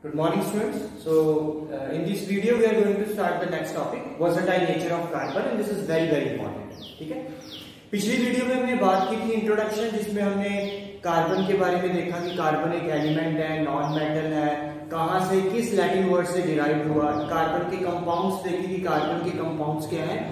Good morning students. So in this video we are going to start the next topic, versatile nature of carbon, and this is very important. ठीक है, पिछली video में हमने बात की थी introduction, जिसमें हमने कार्बन के बारे में देखा कि कार्बन एक एलिमेंट है, नॉन मेटल है, कहां से किस लैटिन वर्ड से डिराइव हुआ, कार्बन के कंपाउंड्स देखी कि कार्बन के कंपाउंड्स क्या हैं,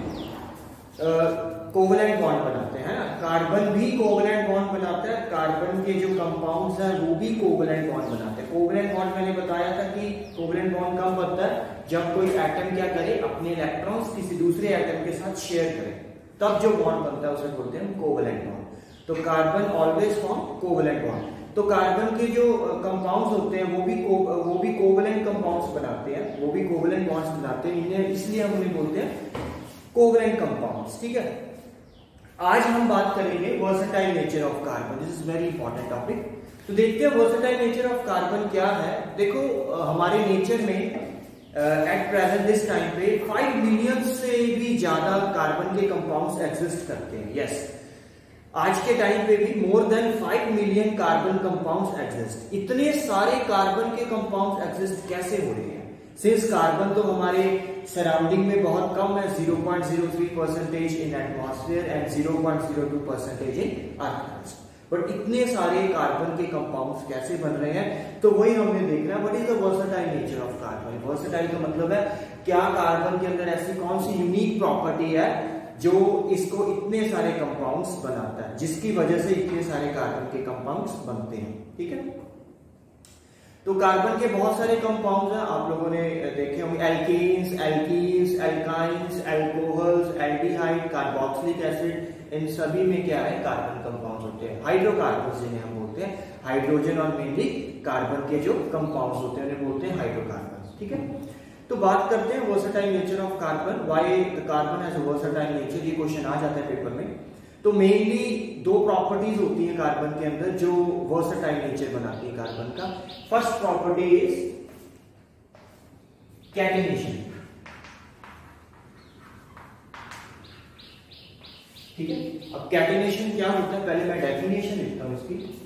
कोवलेंट बॉन्ड बनाते हैं, कार्बन भी कोवलेंट बॉन्ड बनाता है, कार्बन के जो कंपाउंड्स हैं वो भी कोवलेंट बॉन्ड बनाते हैं। कोवलेंट बॉन्ड मैंने बताया था कि कोवलेंट बॉन्ड कब बनता है, जब कोई एटम क्या करे, अपने इलेक्ट्रॉन्स किसी दूसरे एटम के साथ शेयर करे, तब जो बॉन्ड बनता है उसे बोलते हैं कोवलेंट बॉन्ड। तो carbon always form covalent bond. तो कार्बन के जो कंपाउंड्स होते हैं वो भी कोवलेंट कंपाउंड्स बनाते हैं, वो भी कोवलेंट बॉन्ड्स बनाते हैं, इन्हें इसलिए हम उन्हें बोलते हैं कोवलेंट कंपाउंड्स। ठीक है, आज हम बात करेंगे versatile nature of carbon. This is very important topic. तो देखते हैं वर्सेटाइल नेचर ऑफ कार्बन क्या है। देखो हमारे नेचर में एट प्रेजेंट दिस टाइम पे 5 मिलियन से भी ज्यादा कार्बन के कंपाउंड्स एग्जिस्ट करते हैं। यस, आज के टाइम पे भी more than 5 million carbon compounds exist. इतने सारे कार्बन के कंपाउंड्स एग्जिस्ट कैसे हो रहे हैं? सिंस कार्बन तो हमारे सराउंडिंग में बहुत कम है, 0.03% in atmosphere and 0.02% in earth. But इतने सारे कार्बन के कंपाउंड्स कैसे बन रहे हैं, तो वही हमने देखना है। What is the versatile nature of carbon? Versatile का मतलब है क्या कार्बन के अंदर ऐसी कौन सी यूनिक प्रॉपर्टी है जो इसको इतने सारे कंपाउंड्स बनाता है, जिसकी वजह से इतने सारे कार्बन के कंपाउंड्स बनते हैं। ठीक है, तो कार्बन के बहुत सारे कंपाउंड्स हैं, आप लोगों ने देखे होंगे, alkanes, alkenes, alkynes, alcohols, aldehyde, carboxylic acid, इन सभी में क्या है, कार्बन कंपाउंड्स होते हैं। हाइड्रोकार्बन्स जिन्हें हम बोलते हैं, हाइड्रोजन और मेनली कार्बन के जो कंपाउंड्स होते हैं उन्हें बोलते हैं हाइड्रोकार्बन्स। ठीक है, तो बात करते हैं versatile nature of carbon. Why the carbon has a versatile nature, ये क्वेश्चन आ जाता है पेपर में। तो मेनली दो प्रॉपर्टीज होती हैं कार्बन के अंदर जो वर्सेटाइल नेचर बनाती है कार्बन का। First property is catenation. ठीक है, अब कैटेनेशन क्या होता है, पहले मैं डेफिनेशन लिखता हूं इसकी।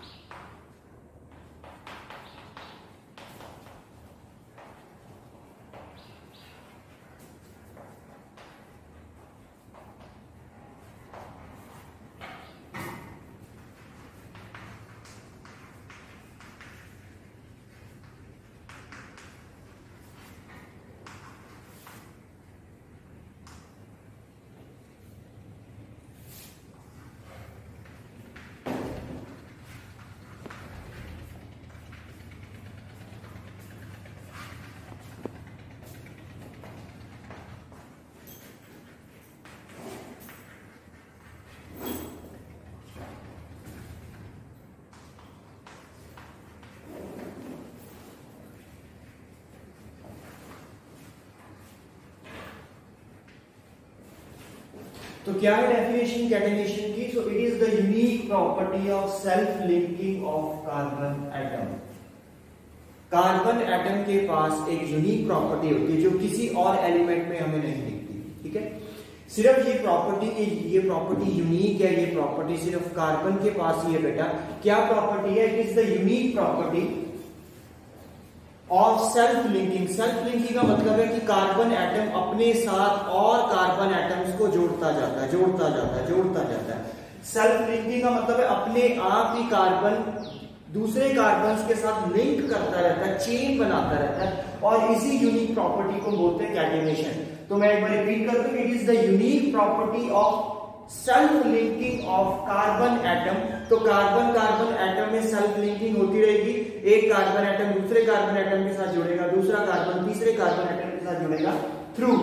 तो क्या है डेफिनेशन कैटेनेशन की? So it is the unique property of self linking of carbon atom. Carbon atom के पास एक यूनिक प्रॉपर्टी होती है जो किसी और एलिमेंट में हमें नहीं दिखती। ठीक है, सिर्फ ये प्रॉपर्टी यूनिक है, ये प्रॉपर्टी सिर्फ कार्बन के पास ही है बेटा। क्या प्रॉपर्टी है? It is the unique property और सेल्फ लिंकिंग। सेल्फ लिंकिंग का मतलब है कि कार्बन एटम अपने साथ और कार्बन एटम्स को जोड़ता जाता है। सेल्फ लिंकिंग का मतलब है अपने आप ही कार्बन दूसरे कार्बन के साथ लिंक करता रहता है, चेन बनाता रहता है, और इसी यूनिक प्रॉपर्टी को बोलते हैं कैटेनेशन। तो मैं एक बार रिपीट करता हूं, it is the unique property of self linking of carbon atom. तो कार्बन एटम में सेल्फ लिंकिंग होती रहेगी। एक कार्बन एटम दूसरे कार्बन एटम के साथ जुड़ेगा, दूसरा कार्बन तीसरे कार्बन एटम के साथ जुड़ेगा थ्रू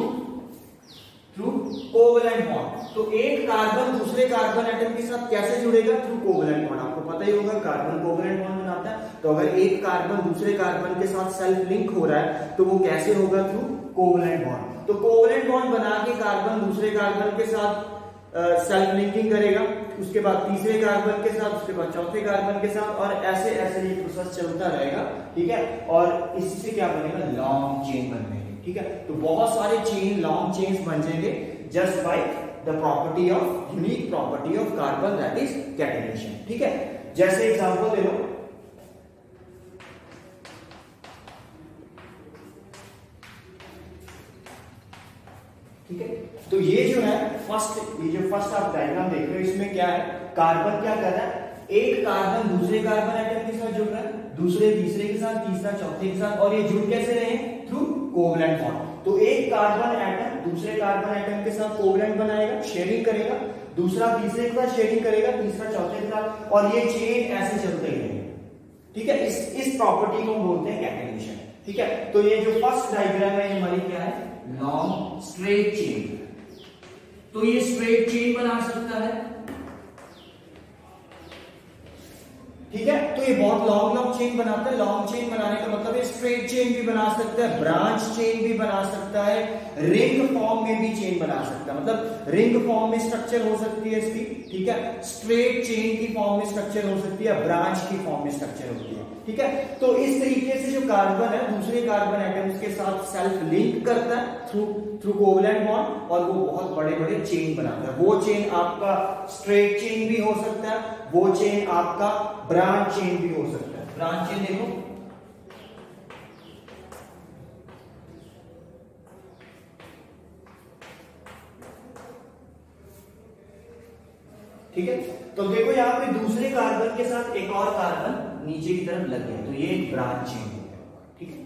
कोवलेंट बॉन्ड। तो एक कार्बन दूसरे कार्बन एटम के साथ कैसे जुड़ेगा? Through covalent bond. आपको पता ही होगा कार्बन कोवलेंट बॉन्ड बनाता है। तो अगर एक कार्बन दूसरे कार्बन के साथ सेल्फ लिंक हो रहा है तो वो कैसे होगा? Through covalent bond. तो कोवलेंट बॉन्ड बना के कार्बन दूसरे कार्बन के साथ सेल्फ लिंकिंग करेगा, उसके बाद तीसरे कार्बन के साथ, उसके बाद चौथे कार्बन के साथ, और ऐसे ऐसे ये प्रोसेस चलता रहेगा। ठीक है, और इसी से क्या बनेगा? लॉन्ग चेन बनेगी। ठीक है, तो बहुत सारे लॉन्ग चेन्स बन जाएंगे just by the property of unique property of carbon, that is catenation. ठीक है, जैसे एग्जांपल ले लो, ठीक है। तो ये जो है फर्स्ट आप डायग्राम देख रहे हो, इसमें क्या है, कार्बन क्या कर रहा है, एक कार्बन दूसरे कार्बन एटम के साथ जुड़ रहा है, दूसरे तीसरे के साथ, तीसरा चौथे के साथ, और ये जुड़ कैसे रहे हैं, थ्रू कोवलेंट बॉन्ड। तो एक कार्बन एटम दूसरे कार्बन एटम के साथ कोवलेंट बनाएगा, शेयरिंग करेगा, दूसरा तीसरे के साथ शेयरिंग करेगा, तीसरा चौथे के साथ, और ये चेन ऐसे चलते ही रहेंगे। ठीक है, इस प्रॉपर्टी को हम बोलते हैं कैटेनेशन। ठीक है, तो ये जो फर्स्ट डायग्राम है हमारी क्या है, लॉन्ग स्ट्रेट चेन। तो ये स्ट्रेट चेन बना सकता है, ठीक है। तो ये बहुत लॉन्ग चेन बनाता है। लॉन्ग चेन बनाने का मतलब है स्ट्रेट चेन भी बना सकता है, ब्रांच चेन भी बना सकता है, रिंग फॉर्म में भी चेन बना सकता है, मतलब रिंग फॉर्म में स्ट्रक्चर हो सकती है इसकी, ठीक है, स्ट्रेट चेन की फॉर्म में स्ट्रक्चर हो सकती है, ब्रांच की फॉर्म में स्ट्रक्चर होती है। ठीक है, तो इस तरीके से जो कार्बन है दूसरे कार्बन एटम्स के साथ सेल्फ लिंक करता है थ्रू कोवलेंट बॉन्ड, और वो बहुत बड़े बड़े चेन बनाता है। वो चेन आपका स्ट्रेट चेन भी हो सकता है, वो चेन आपका ब्रांच चेन भी हो सकता है। ब्रांच चेन देखो, ठीक है। तो देखो यहाँ पे दूसरे कार्बन के साथ एक और कार्बन नीचे की तरफ लग गया, तो ये ब्रांच चेन हो गया। ठीक है,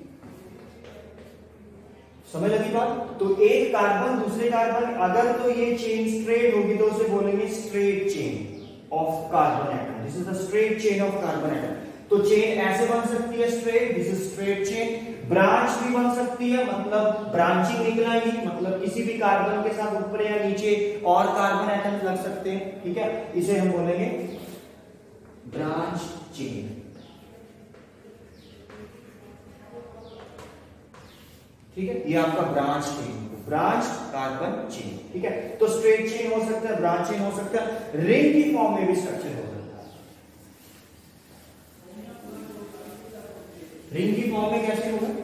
समझ लगी बात। तो एक कार्बन दूसरे कार्बन, अगर तो ये चेन स्ट्रेट होगी तो उसे बोलेंगे straight chain of carbon atom, this is the straight chain of carbon atom. तो चेन ऐसे बन सकती है straight, this is straight chain. Branch भी बन सकती है, मतलब ब्रांचिंग निकलेगी, मतलब किसी भी कार्बन के साथ ऊपर या नीचे और कार्बन एटम्स लग सकते हैं। ठीक है, इसे हम बोलेंगे ब्रांच चेन। ठीक है, ये आपका branch chain, branch carbon chain. ठीक है, तो स्ट्रेट चेन हो सकता है, ब्रांच चेन हो सकता है, रिंग की फॉर्म में भी स्ट्रक्चर हो सकता है। रिंग की फॉर्म में कैसे होगा,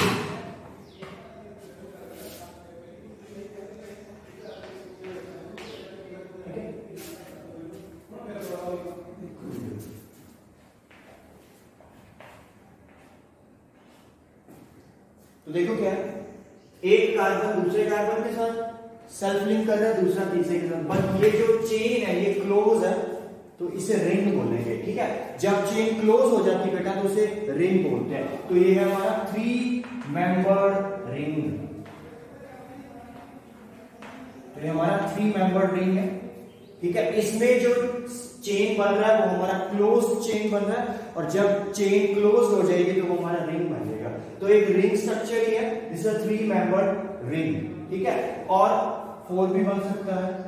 तो देखो क्या है, एक कार्बन दूसरे कार्बन के साथ सेल्फ लिंक कर रहा है, दूसरा तीसरे के साथ, बट ये जो चेन है ये क्लोज है, तो इसे रिंग बोलेंगे। ठीक है, जब चेन क्लोज हो जाती है बेटा तो उसे रिंग बोलते हैं। तो ये है हमारा 3 मेंबर्ड रिंग, तो ये हमारा 3 मेंबर्ड रिंग है। ठीक है, इसमें जो चेन बन रहा है वो हमारा क्लोज चेन बन रहा है, और जब चेन क्लोज हो जाएगी तो वो हमारा रिंग बन जाएगा। तो एक रिंग स्ट्रक्चर ही है, दिस इज 3 मेंबर्ड रिंग। ठीक है, और 4 भी बन सकता है।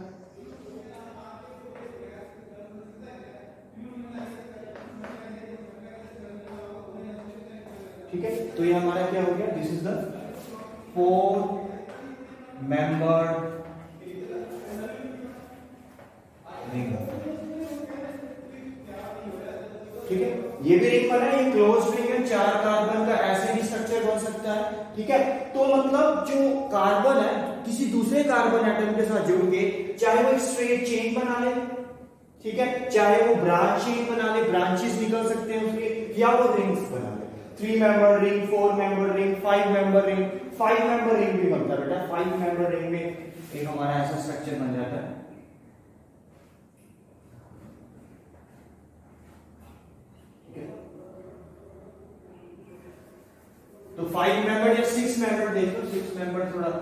ठीक है, तो ये हमारा क्या हो गया, this is the 4 membered ring. ठीक है, ये भी रिंग बना है, ये क्लोज रिंग है, 4 कार्बन का ऐसे भी स्ट्रक्चर बन सकता है। ठीक है, तो मतलब जो कार्बन है किसी दूसरे कार्बन एटम के साथ जुड़ के, चाहे वो एक स्ट्रेट चेन बना ले, ठीक है, चाहे वो ब्रांच चेन बना ले, ब्रांचेस निकल सकते हैं उसके, या वो रिंग्स बना ले, 3 member ring, 4 member ring, 5 member ring, 5 member ring भी बनता है बेटा। 5 मेंबर रिंग में एक हमारा ऐसा स्ट्रक्चर बन जाता है। तो 5 मेंबर या 6 मेंबर देखो, 6 मेंबर थोड़ा,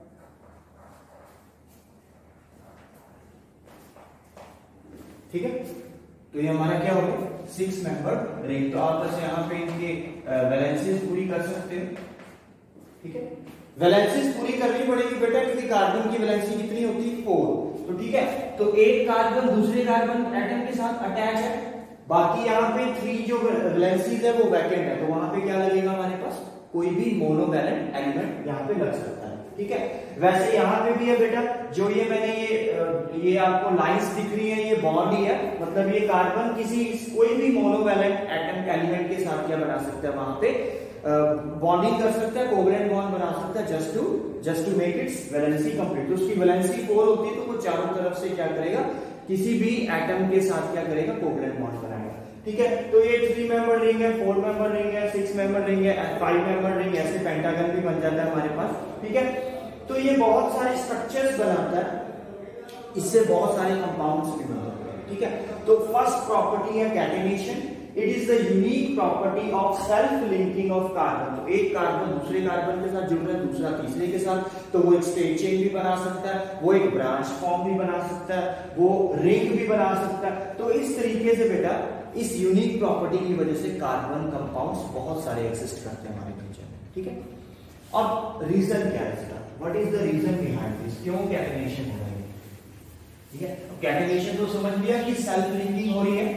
ठीक है, तो ये हमारा क्या हो गया, 6 मेंबर रिंग। तो आप बस यहाँ पे इनके वैलेंसीज पूरी कर सकते हो। ठीक है, वैलेंसीज पूरी करनी पड़ेगी बेटा, क्योंकि कार्बन की वैलेंसी कितनी होती है, 4। तो ठीक है, तो एक कार्बन दूसरे कार्बन एटम के साथ अटैच है, बाकी यहाँ पे 3 जो वैलेंसीज है वो वैकेंट है, तो वहां पे क्या लगेगा, हमारे पास कोई भी मोनोवैलेंट एलिमेंट यहाँ पे लग सकता है। ठीक है, वैसे यहाँ पे भी है बेटा, जो ये मैंने ये आपको लाइंस दिख रही है, ये बॉन्ड ही है, मतलब ये कार्बन किसी कोई भी मोनोवैलेंट एटम एलिमेंट के साथ क्या बना सकता है, वहां पे बॉन्डिंग कर सकता है, कोवलेंट बॉन्ड बना सकता है, just to make its valency complete. तो उसकी वैलेंसी 4 होती है, तो वो चारों तरफ से क्या करेगा, किसी भी एटम के साथ क्या करेगा, कोवलेंट बॉन्ड बनाएगा। ठीक है, तो ये 3 मेंबर रिंग है, 4 मेंबर रिंग है, 6 मेंबर रिंग है, 5 मेंबर रिंग, ऐसे पेंटागन भी बन जाता है हमारे पास। ठीक है, तो ये बहुत सारे स्ट्रक्चर्स बनाता है, इससे बहुत सारे कंपाउंड्स भी बनते हैं, ठीक है। तो फर्स्ट प्रॉपर्टी है catenation. It is the unique property of self linking of carbon. तो एक कार्बन दूसरे कार्बन के साथ जुड़ रहा है, दूसरा तीसरे के साथ, तो वो एक स्ट्रेट चेन भी बना सकता है, वो एक ब्रांच फॉर्म भी बना सकता है, वो रिंग भी बना सकता है। तो इस तरीके से बेटा इस यूनिक प्रॉपर्टी की वजह से कार्बन कंपाउंड्स बहुत सारे एग्जिस्ट करते हैं हमारे नेचर में, ठीक है। अब रीजन क्या है इसका, what is the reason behind this, क्यों कैटेनेशन हो रहा है, ठीक है। कैटेनेशन तो समझ लिया कि सेल्फ लिंकिंग हो रही है,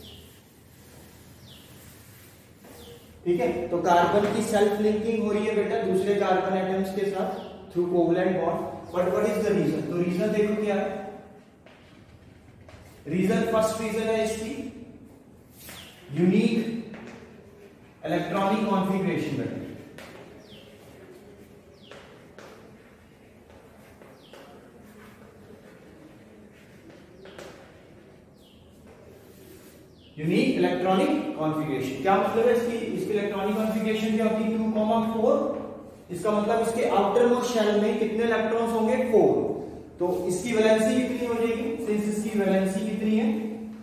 ठीक है। तो कार्बन की सेल्फ लिंकिंग हो रही है बेटा दूसरे कार्बन एटम्स के साथ through covalent bond. But what is the reason, तो रीजन देखो क्या है। रीजन, फर्स्ट रीजन है इसकी यूनिक इलेक्ट्रॉनिक कॉन्फ़िगरेशन बेटा। यूनिक इलेक्ट्रॉनिक कॉन्फ़िगरेशन क्या मतलब है इसकी इलेक्ट्रॉनिक कॉन्फ़िगरेशन क्या होती है 2,4। इसका मतलब इसके आउटर मोस्ट शेल में कितने इलेक्ट्रॉन्स होंगे 4। तो इसकी वैलेंसी कितनी हो जाएगी, सिंस इसकी वैलेंसी कितनी है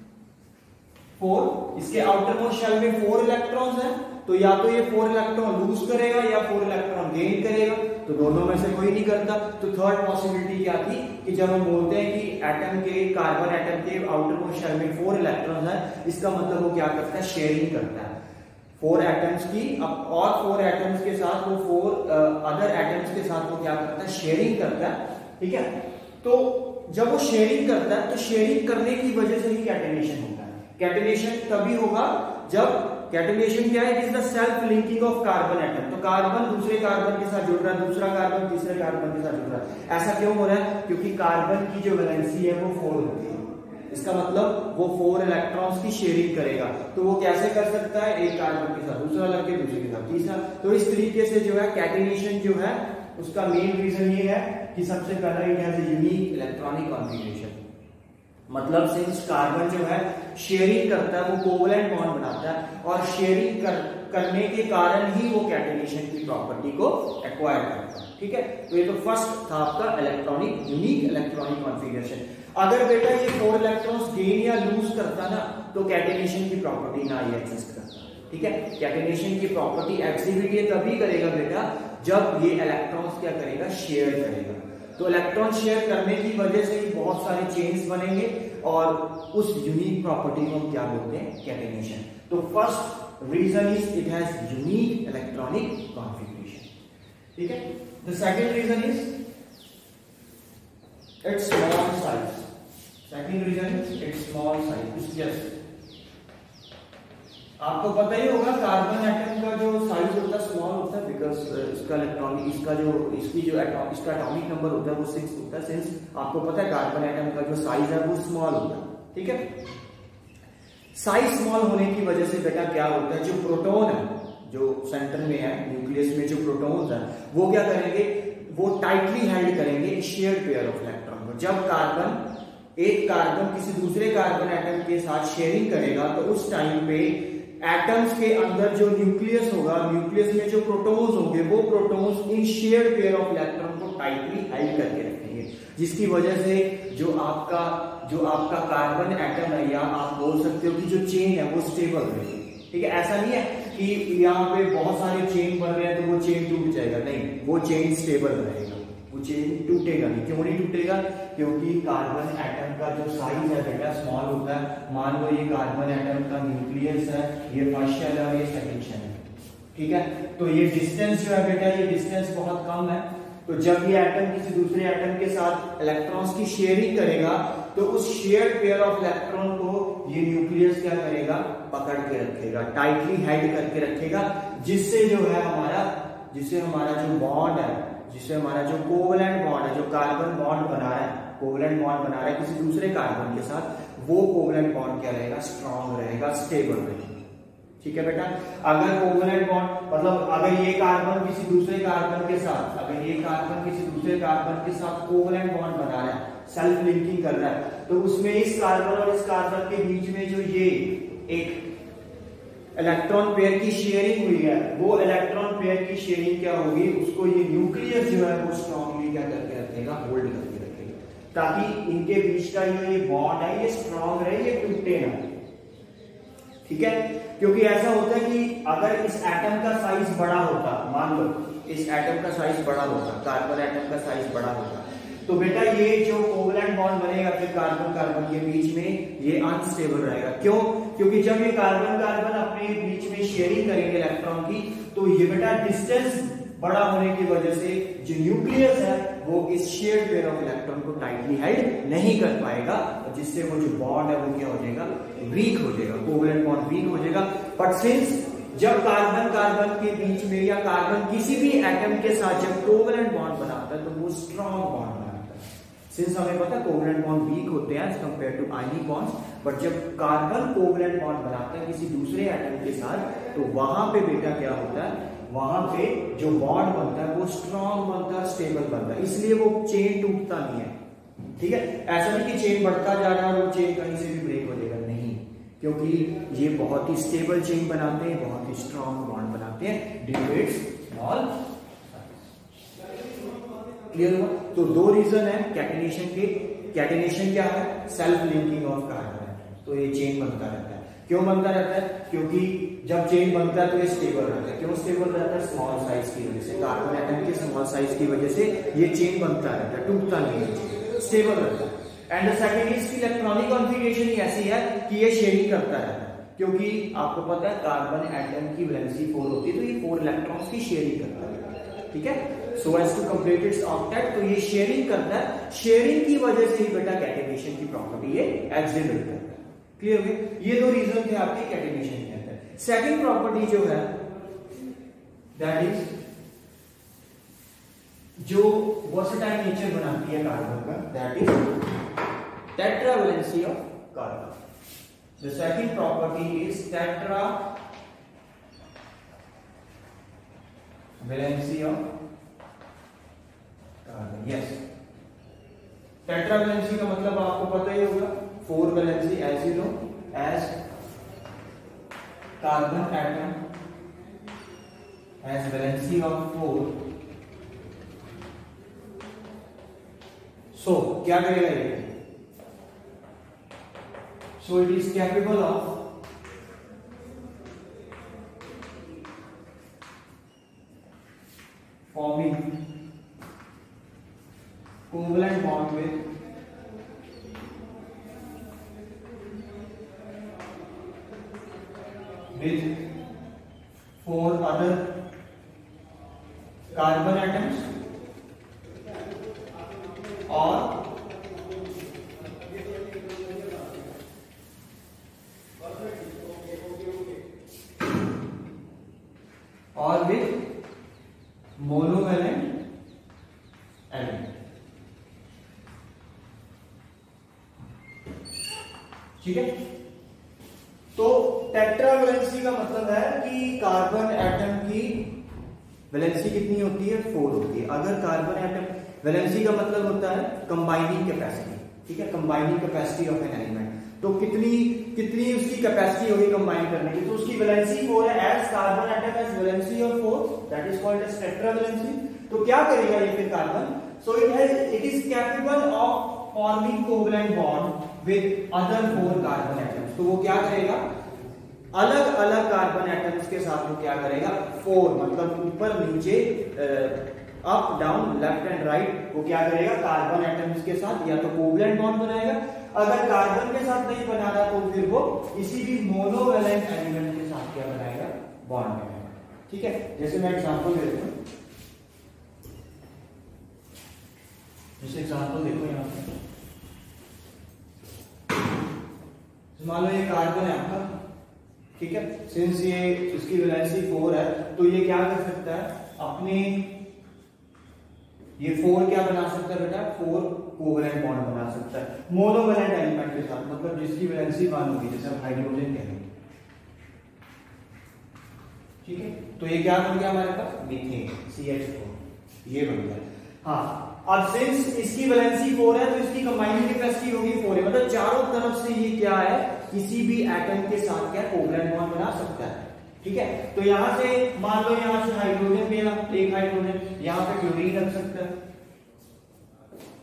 4, इसके आउटर मोस्ट शेल में 4 इलेक्ट्रॉन्स हैं, तो या तो ये 4 इलेक्ट्रॉन लूज करेगा या 4 इलेक्ट्रॉन गेन करेगा, तो दोनों में से कोई नहीं करता। तो थर्ड पॉसिबिलिटी क्या थी कि जब हम बोलते हैं कि एटम के कार्बन एटम के आउटर मोस्ट शेल में 4 इलेक्ट्रॉन है, इसका मतलब वो क्या करता है, शेयरिंग करता है 4 एटम्स की, और 4 एटम्स के साथ वो 4 अदर एटम्स के साथ वो क्या करता है, शेयरिंग करता है, ठीक है। तो जब वो शेयरिंग करता है तो शेयरिंग करने की वजह से ही कैटेनेशन होता है। कैटेनेशन तभी होगा जब, कैटेनेशन क्या है, it is the self linking of carbon atom. तो कार्बन दूसरे कार्बन के साथ जुड़ रहा है, दूसरा कार्बन तीसरे कार्बन के साथ जुड़ रहा है। ऐसा क्यों हो रहा है, क्योंकि कार्बन की जो वैलेंसी है वो 4 होती है, इसका मतलब वो 4 इलेक्ट्रॉन्स की शेयरिंग करेगा। तो वो कैसे कर सकता है, एक कार्बन के साथ दूसरा लग के, दूसरे के साथ तीसरा। तो इस तरीके से जो है कैटेनेशन जो है उसका मेन रीजन ये है कि सबसे पहला it has a unique electronic configuration. मतलब सिंस कार्बन जो है शेयरिंग करता है, वो कोवलेंट बॉन्ड बनाता है, और शेयरिंग करने के कारण ही वो कैटेनेशन की प्रॉपर्टी को एक्वायर करता है, ठीक है। तो ये तो फर्स्ट था आपका इलेक्ट्रॉनिक यूनिक इलेक्ट्रॉनिक कॉन्फ़िगरेशन। अगर बेटा ये 4 इलेक्ट्रॉन्स गेन या लूज करता ना, तो कैटेनेशन की प्रॉपर्टी ना ये एग्जिस्ट करता, ठीक है। कैटेनेशन की प्रॉपर्टी एग्जिबिट ये तभी करेगा बेटा जब ये इलेक्ट्रॉन्स क्या करेगा, शेयर करेगा। तो इलेक्ट्रॉन शेयर करने की वजह से ही बहुत सारे चेन्स बनेंगे, और उस यूनिक प्रॉपर्टी को हम क्या बोलते हैं, कैटेनेशन। तो first reason is it has unique electronic configuration, ठीक है। The second reason is its small size. Second reason is its small size. Yes, आपको पता ही होगा कार्बन एटम का जो साइज होता है स्मॉल होता है, बिकॉज इसका इलेक्ट्रॉनिक इसका एटॉमिक नंबर होता है वो 6 होता है। सिंस आपको पता है कार्बन एटम का जो साइज है वो स्मॉल होता है, ठीक है। साइज स्मॉल होने की वजह से बेटा क्या होता है, जो प्रोटॉन है जो सेंटर में है, न्यूक्लियस में जो प्रोटॉन्स है, वो क्या करेंगे, वो टाइटली हेल्ड करेंगे शेयर्ड पेयर ऑफ इलेक्ट्रॉन को। जब एक कार्बन किसी दूसरे कार्बन एटम के साथ शेयरिंग करेगा, तो उस टाइम पे एटम्स के अंदर जो न्यूक्लियस होगा, न्यूक्लियस में जो प्रोटॉन्स होंगे, वो प्रोटॉन्स इन शेयर्ड पेयर ऑफ इलेक्ट्रॉन को टाइटली हेल्ड करके रखेंगे, जिसकी वजह से जो आपका कार्बन एटम है, या आप बोल सकते हो कि जो चेन है वो स्टेबल रहेगी, ठीक है। ऐसा नहीं है कि यहाँ पे बहुत सारे चेन बन रहे हैं तो वो चेन टूट जाएगा, नहीं, वो चेन स्टेबल रहेगा, वो चेन टूटेगा नहीं। क्यों नहीं टूटेगा, क्योंकि कार्बन एटम का जो साइज है बेटा स्मॉल होता है। मान लो ये कार्बन एटम का न्यूक्लियस है, ये फर्स्ट शेल है और ये सेकंड शेल है, ठीक है। तो ये डिस्टेंस जो है बेटा, ये डिस्टेंस बहुत कम है। तो जब ये एटम किसी दूसरे एटम के साथ इलेक्ट्रॉन्स की शेयरिंग करेगा, तो उस शेयर्ड पेयर ऑफ इलेक्ट्रॉन को ये न्यूक्लियस क्या करेगा, पकड़ के रखेगा, टाइटली हेल्ड करके रखेगा, जिससे जो है हमारा जो बॉन्ड है, जिससे हमारा जो कोवलेंट बॉन्ड है, जो कार्बन बॉन्ड बना है, कोवलेंट बॉन्ड बना रहा है किसी दूसरे कार्बन के साथ, वो कोवलेंट बॉन्ड क्या रहेगा, स्ट्रॉन्ग रहेगा, स्टेबल रहेगा, ठीक है बेटा। अगर कोवलेंट बॉन्ड मतलब अगर ये कार्बन किसी दूसरे कार्बन के साथ, कोवलेंट बॉन्ड बना रहा है, सेल्फ लिंकिंग कर रहा है, तो उसमें इस कार्बन और इस कार्बन के बीच में जो ये एक इलेक्ट्रॉन पेयर की शेयरिंग हुई है, वो इलेक्ट्रॉन पेयर की शेयरिंग क्या होगी, उसको ये न्यूक्लियस जो है वो स्ट्रॉन्गली ये क्या करके रखेगा, होल्ड करके रखेगा, ताकि इनके बीच का ये बॉन्ड है ये स्ट्रॉन्ग रहे, ये टूटे ना। ठीक है, क्योंकि ऐसा होता है कि अगर इस एटम का साइज बड़ा होता, मान लो इस एटम का साइज बड़ा होता, कार्बन एटम का साइज बड़ा होता, तो बेटा ये जो कोवलेंट बॉन्ड बनेगा फिर कार्बन कार्बन के बीच में ये अनस्टेबल रहेगा। क्यों? क्योंकि जब ये कार्बन कार्बन अपने बीच में शेयरिंग करेंगे इलेक्ट्रॉन की, तो ये बेटा डिस्टेंस बड़ा होने की वजह से जो न्यूक्लियस है वो इस शेयर्ड पेयर ऑफ इलेक्ट्रॉन को टाइटली हेल्ड नहीं कर पाएगा, और जिससे वो जो बॉन्ड है वो क्या हो जाएगा, वीक हो जाएगा, कोवलेंट बॉन्ड वीक हो जाएगा। बट सिंस जब कार्बन कार्बन के बीच में या कार्बन किसी भी एटम के साथ जब कोवलेंट बॉन्ड बनाता है तो वो स्ट्रॉन्ग बॉन्ड बनाता है। सिंस हमें पता है कोवलेंट बॉन्ड वीक होते हैं as compare to ionic bonds, but जब कार्बन कोवलेंट बॉन्ड बनाता है किसी दूसरे एटम के साथ तो वहां पे बेटा क्या होता है, वहां पे जो बॉन्ड बनता है वो स्ट्रॉन्ग बनता है, स्टेबल बनता है, इसलिए वो चेन टूटता नहीं है। ठीक है, ऐसा नहीं कि चेन बढ़ता जा रहा है और वो चेन कहीं से भी ब्रेक हो जाएगा, नहीं, क्योंकि ये बहुत ही स्टेबल चेन बनाते हैं, बहुत ही स्ट्रॉन्ग बॉन्ड बनाते हैं due to its small. Clear हुआ? तो दो रीजन है कैटिनेशन के। कैटिनेशन क्या है, सेल्फ लिंकिंग ऑफ कार्बन, तो ये चेन बनता रहता है। क्यों बनता रहता है? क्योंकि जब चेन बनता है तो ये स्टेबल रहता है। क्यों स्टेबल रहता है? स्मॉल साइज की वजह से, कार्बन एटम के स्मॉल साइज की वजह से ये चेन बनता रहता है, टूटता नहीं है, स्टेबल रहता है। And second is electronic configuration ही ऐसी है कि ये शेयरिंग करता रहता है, क्योंकि आपको पता है कार्बन एटम की वैलेंसी 4 होती है, तो ये 4 इलेक्ट्रॉन्स की शेयरिंग करता है। ठीक है, so as to complete its octet, तो ये शेयरिंग करता है, शेयरिंग की वजह से ही बेटा कैटिनेशन की प्रॉपर्टी ये एग्जिबिट करता है। क्लियर हो गया? ये दो रीजन थे आपके कैटिनेशन के अंदर। सेकंड प्रॉपर्टी जो है दैट इज जो वर्सेटाइल नेचर बनाती है कार्बन का, that is tetravalency of carbon. The second property is tetravalency of carbon. Yes, tetravalency का मतलब आपको पता ही होगा, 4 valency as you know, as carbon atom has valency of 4. So क्या करेगा ये? So it is capable of forming covalent bond with 4 other carbon atoms or with monovalent element। ठीक है, तो टेट्रावैलेंसी का मतलब है कि कार्बन एटम की वैलेंसी कितनी होती है, 4 होती है। अगर कार्बन एटम, वैलेंसी का मतलब होता है कंबाइनिंग कैपेसिटी। ठीक है, combining capacity of an element, तो कितनी उसकी कैपेसिटी होगी कंबाइन करने की, तो उसकी वैलेंसी 4 है। As carbon atom has valency of 4, that is called as tetravalency. तो क्या करेगा ये फिर carbon, so it is capable of forming covalent bond with other 4 carbon atoms. तो वो क्या करेगा, अलग अलग कार्बन एटम्स के साथ वो क्या करेगा, 4 मतलब ऊपर नीचे, up down left and right, वो क्या करेगा कार्बन एटम्स के साथ या तो कोवलेंट बॉन्ड बनाएगा, अगर कार्बन के साथ नहीं बना रहा तो फिर वो किसी भी मोनोवैलेंट एलिमेंट के साथ क्या बनाएगा, बॉन्ड बनाएगा। ठीक है, जैसे मैं एग्जांपल देता हूं, जैसे एग्जांपल देखो यहां पे, मान लो ये कार्बन है आपका, ठीक है, सिंस ये इसकी वैलेंसी 4 है तो ये क्या कर सकता है, अपने ये 4 क्या बना सकता है बेटा, 4 कोवलेंट बॉन्ड बना सकता है मोनोवैलेंट एलिमेंट के साथ, मतलब जिसकी वैलेंसी 1 होगी, जैसे हम हाइड्रोजन कहेंगे। ठीक है, तो ये क्या बन गया हमारे पास, मीथेन CH4, ये बन गया। हाँ, अब सिंस इसकी वैलेंसी 4 है तो इसकी कंबाइनिंग कैपेसिटी होगी 4 है, मतलब चारों तरफ से ये क्या है, किसी भी एटम के साथ क्या कोवलेंट बॉन्ड बना सकता है। ठीक है, तो यहां से मान लो यहां से हाइड्रोजन भी है, एक हाइड्रोजन, यहां पे क्लोरीन रख सकता है,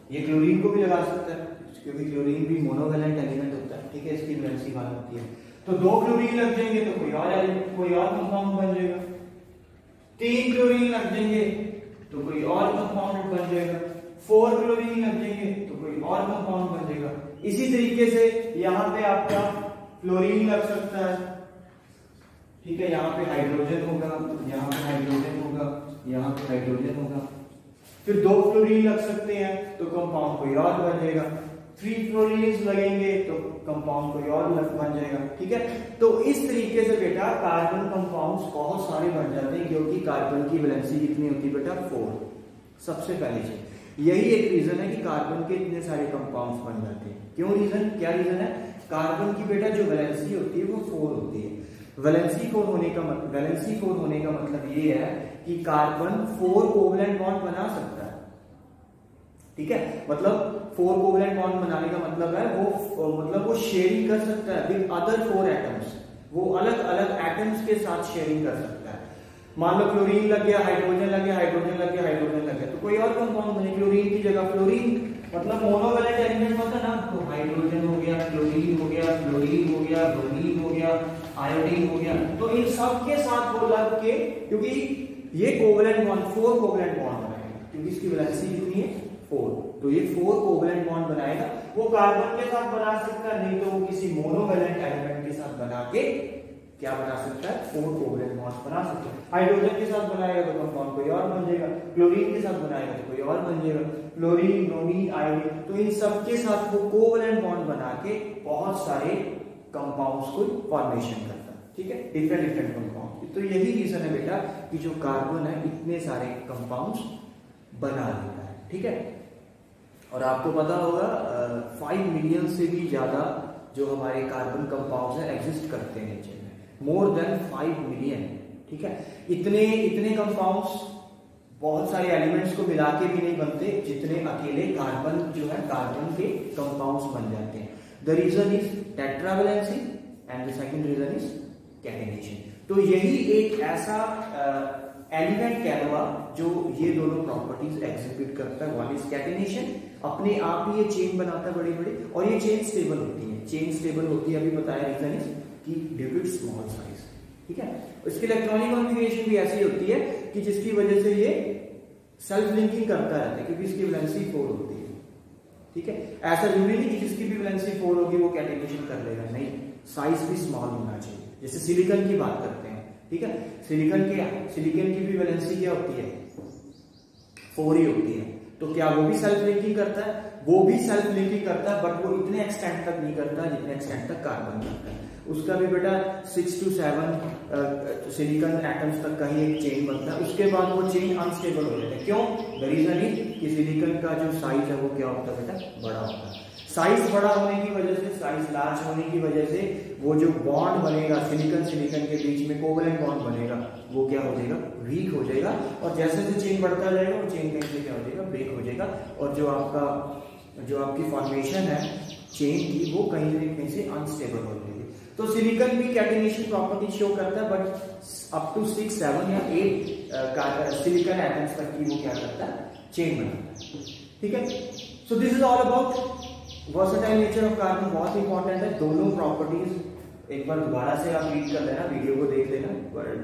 ये क्लोरीन को भी लगा सकता है क्योंकि क्लोरीन भी मोनोवैलेंट एलिमेंट होता है, ठीक है, इसकी वैलेंसी 1 होती है। तो 2 क्लोरीन लग जाएंगे तो कोई और कंपाउंड बन जाएगा। 3 क्लोरीन लग जाएंगे तो कोई और कंपाउंड बन जाएगा। 4 क्लोरीन लग जाएंगे तो कोई और कंपाउंड बन जाएगा। इसी तरीके से यहाँ पे आपका फ्लोरीन लग सकता है, ठीक है, यहाँ पे हाइड्रोजन होगा, यहाँ पे हाइड्रोजन होगा, यहाँ पे हाइड्रोजन होगा। फिर 2 फ्लोरीन लग सकते हैं तो कंपाउंड कोई और बन जाएगा। 3 फ्लोरीन लगेंगे तो कंपाउंड कोई और बन जाएगा, ठीक है। तो इस तरीके से बेटा कार्बन कंपाउंड्स बहुत सारे बन जाते हैं क्योंकि कार्बन की वैलेंसी कितनी होती है बेटा 4। सबसे पहली चीज यही एक रीजन है कि कार्बन के इतने सारे कंपाउंड्स बन जाते हैं। क्यों रीजन, क्या रीजन है? कार्बन की बेटा जो वैलेंसी होती है वो 4 होती है। वैलेंसी 4 होने का मतलब ये है कि कार्बन 4 कोवलेंट बॉन्ड बना सकता है, ठीक है। मतलब 4 कोवलेंट बॉन्ड बनाने का मतलब है वो शेयरिंग कर सकता है विद अदर 4 एटम्स। वो अलग अलग एटम्स के साथ शेयरिंग कर सकता है। मान लो क्लोरीन लग गया, हाइड्रोजन लग गया, हाइड्रोजन लग गया, हाइड्रोजन लग गया, तो कोई और कंपाउंड बने क्लोरीन की जगह। फ्लोरीन मतलब मोनोवैलेंट एलिमेंट होता है ना, तो हाइड्रोजन हो गया, क्लोरीन हो गया, फ्लोरीन हो गया, ब्रोमीन हो गया, आयोडीन हो गया। तो इन सब के साथ वो लग के, क्योंकि ये कोवलेंट बॉन्ड 4 कोवलेंट बॉन्ड बनाएगा क्योंकि इसकी वैलेंसी कितनी है 4, तो ये 4 कोवलेंट बॉन्ड बनाएगा। वो कार्बन के साथ बना सकता है, नहीं तो वो किसी मोनोवैलेंट एलिमेंट के साथ बना के क्या बना सकता है 4 कोवलेंट बॉन्ड्स बना सकता है। हाइड्रोजन के साथ बनाएगा तो कंपाउंड कोई और बन जाएगा, क्लोरीन के साथ बनाएगा तो कोई और बन जाएगा, क्लोरीन, ब्रोमीन, आयोडीन। तो इन सब के साथ वो कोवलेंट बॉन्ड बना के बहुत सारे कंपाउंड्स को फॉर्मेशन करता है, ठीक है, डिफरेंट कंपाउंड। तो यही रीजन है बेटा कि जो कार्बन है इतने सारे कंपाउंड्स बना देता है, ठीक है। और आपको पता होगा 5 मिलियन से भी ज्यादा जो हमारे कार्बन कंपाउंड्स हैं एग्जिस्ट करते हैं नेचर में, मोर देन 5 मिलियन, ठीक है। इतने कंपाउंड्स बहुत सारे एलिमेंट्स को मिला के भी नहीं बनते जितने अकेले कार्बन जो है कार्बन के कंपाउंड्स बन जाते हैं। The reason is tetravalency and the second reason is catenation. तो यही एक ऐसा एलिमेंट कह लो जो ये दोनों प्रॉपर्टीज एग्जिबिट करता है। वन इज कैटेनेशन, अपने आप ही ये चेन बनाता है बड़ी बड़ी, और ये चेन स्टेबल होती है। चेन स्टेबल होती है, अभी बताया रीजन इज कि ड्यू टू स्मॉल साइज, ठीक है। इसकी इलेक्ट्रॉनिक कॉन्फ़िगरेशन भी ऐसी होती है कि जिसकी वजह से ये सेल्फ लिंकिंग करता रहता है क्योंकि इसकी वैलेंसी 4 होती है, ठीक है। ऐसा जरूरी नहीं कि जिसकी भी वैलेंसी 4 होगी वो कैटेनेशन कर लेगा, नहीं, साइज भी स्मॉल होना चाहिए। जैसे सिलिकॉन की बात करते हैं, ठीक है, सिलिकॉन की भी वैलेंसी क्या होती है 4 ही होती है। तो क्या वो भी सेल्फ लिंकिंग करता है? वो भी सेल्फ लिंकिंग करता है, बट वो इतने एक्सटेंट तक नहीं करता जितने एक्सटेंट तक कार्बन करता है। उसका भी बेटा 6 to 7 सिलिकॉन एटम्स तक का ही एक चेन बनता है, उसके बाद वो चेन अनस्टेबल हो जाता है। क्यों? द रीजन इज कि सिलिकॉन का जो साइज है वो क्या होता है बेटा, बड़ा होता है। साइज बड़ा होने की वजह से, साइज लार्ज होने की वजह से वो जो बॉन्ड बनेगा सिलिकॉन के बीच में कोवलेंट बॉन्ड बनेगा, वो क्या हो जाएगा, वीक हो जाएगा। और जैसे जैसे चेन बढ़ता जाएगा वो चेन कहीं से क्या हो जाएगा, ब्रेक हो जाएगा। और जो आपकी फॉर्मेशन है चेन की वो कहीं से अनस्टेबल हो जाएगी। तो सिलिकॉन भी कैटेनेशन प्रॉपर्टी शो करता है, बट अप टू 6, 7 या 8 सिलिकॉन एटम्स तक की वो क्या करता है, चेन बनाता है, ठीक है। So this is all about versatile nature of carbon. बहुत इंपॉर्टेंट है दोनों प्रॉपर्टीज। एक बार दोबारा से आप रीड कर लेना, वीडियो को देख लेना।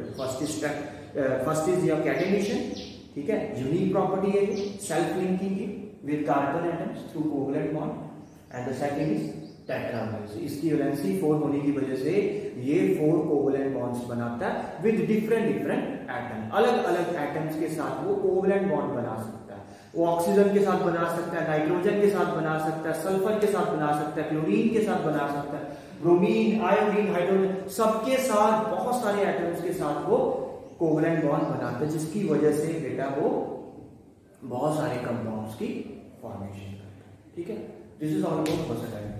फर्स्ट इज योर कैटेनेशन, ठीक है, यूनिक प्रॉपर्टी है ये, सेल्फ लिंकिंग की with carbon atoms through covalent bond. And the second is tetravalency. इसकी वैलेंसी 4 होने की वजह से ये 4 कोवलेंट बॉन्ड्स बनाता है विद डिफरेंट एटम। अलग अलग एटम्स के साथ वो कोवलेंट बॉन्ड बना सकता है। वो ऑक्सीजन के साथ बना सकता है, नाइट्रोजन के साथ बना सकता है, सल्फर के साथ बना सकता है, क्लोरीन के साथ बना सकता है, ब्रोमीन, आयोडीन, हाइड्रोजन, सबके साथ, बहुत सारे एटम्स के साथ वो कोवलेंट बॉन्ड बनाता है, जिसकी वजह से बेटा वो बहुत सारे कंपाउंड्स की फॉर्मेशन करता है, ठीक है। This is all about versatile.